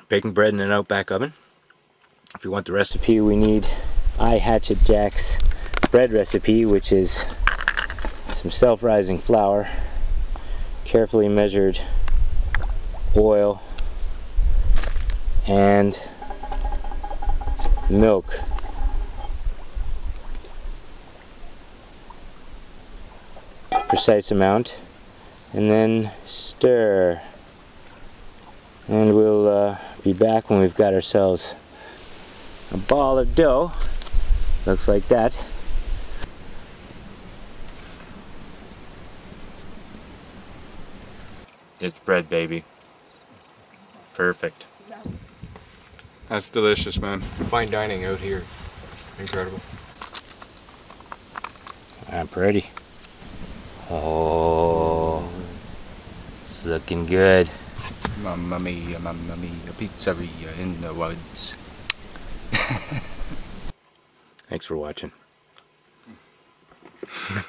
baking bread in an Outback oven. If you want the recipe, we need IHatchetJack's bread recipe, which is some self-rising flour, carefully measured oil, and milk. Precise amount, and then stir. And we'll be back when we've got ourselves a ball of dough. Looks like that. It's bread, baby. Perfect. That's delicious, man. Fine dining out here. Incredible. I'm ready. Oh, it's looking good. Mamma mia, pizzeria in the woods. Thanks for watching.